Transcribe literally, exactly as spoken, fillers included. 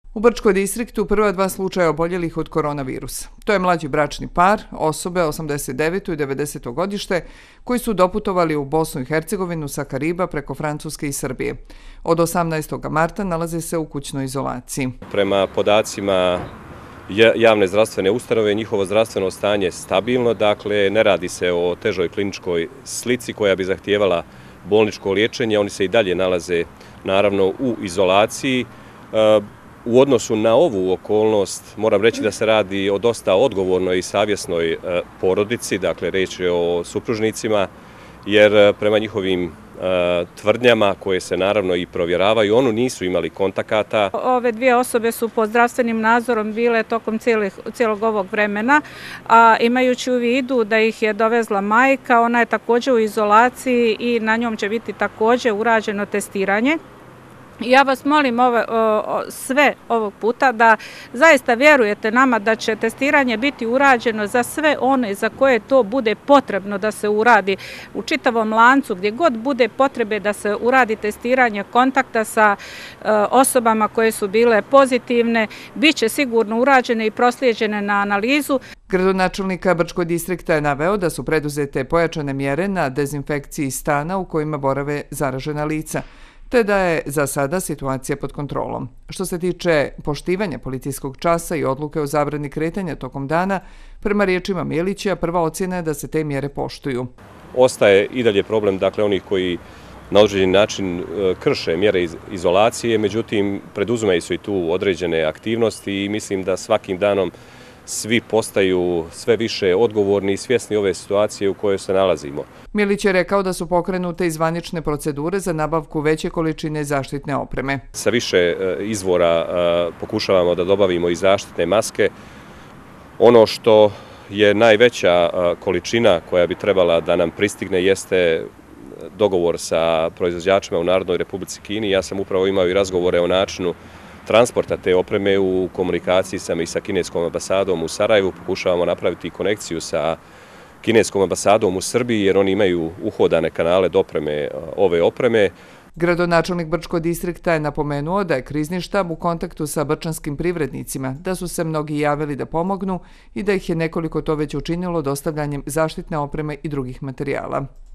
U Brčkoj distriktu prva dva slučaja oboljelih od koronavirusa. To je mlađi bračni par, osobe osamdeset deveto i devedeseto godište, koji su doputovali u Bosnu i Hercegovinu sa Kariba preko Francuske i Srbije. Od osamnaestog marta nalaze se u kućnoj izolaciji. Prema podacima javne zdravstvene ustanove, njihovo zdravstveno stanje je stabilno, dakle ne radi se o težoj kliničkoj slici koja bi zahtijevala bolničko liječenje. Oni se i dalje nalaze naravno u izolaciji. U odnosu na ovu okolnost moram reći da se radi o dosta odgovornoj i savjesnoj porodici, dakle reč je o supružnicima, jer prema njihovim tvrdnjama koje se naravno i provjeravaju, oni nisu imali kontakata. Ove dvije osobe su pod zdravstvenim nadzorom bile tokom cijelog ovog vremena, a imajući u vidu da ih je dovezla majka, ona je također u izolaciji i na njom će biti također urađeno testiranje. Ja vas molim ove, o, sve ovog puta da zaista vjerujete nama da će testiranje biti urađeno za sve one za koje to bude potrebno da se uradi u čitavom lancu, gdje god bude potrebe da se uradi testiranje kontakta sa e, osobama koje su bile pozitivne, bit će sigurno urađene i proslijeđene na analizu. Gradonačelnika Brčkog distrikta je naveo da su preduzete pojačane mjere na dezinfekciji stana u kojima borave zaražena lica, te da je za sada situacija pod kontrolom. Što se tiče poštivanja policijskog časa i odluke o zabrani kretanja tokom dana, prema riječima Milića, prva ocjena je da se te mjere poštuju. Ostaje i dalje problem, dakle, onih koji na određeni način krše mjere izolacije, međutim, preduzimaju su i tu određene aktivnosti i mislim da svakim danom svi postaju sve više odgovorni i svjesni ove situacije u kojoj se nalazimo. Milić je rekao da su pokrenute i zvanične procedure za nabavku veće količine zaštitne opreme. Sa više izvora pokušavamo da dobavimo i zaštitne maske. Ono što je najveća količina koja bi trebala da nam pristigne jeste dogovor sa proizvođačima u Narodnoj Republici Kini. Ja sam upravo imao i razgovore o načinu transporta te opreme. U komunikaciji sam i sa kineskom ambasadom u Sarajevu. Pokušavamo napraviti konekciju sa kineskom ambasadom u Srbiji jer oni imaju uhodane kanale dopreme ove opreme. Gradonačelnik Brčkog distrikta je napomenuo da je krizni štab u kontaktu sa brčanskim privrednicima, da su se mnogi javili da pomognu i da ih je nekoliko to već učinilo dostavljanjem zaštitne opreme i drugih materijala.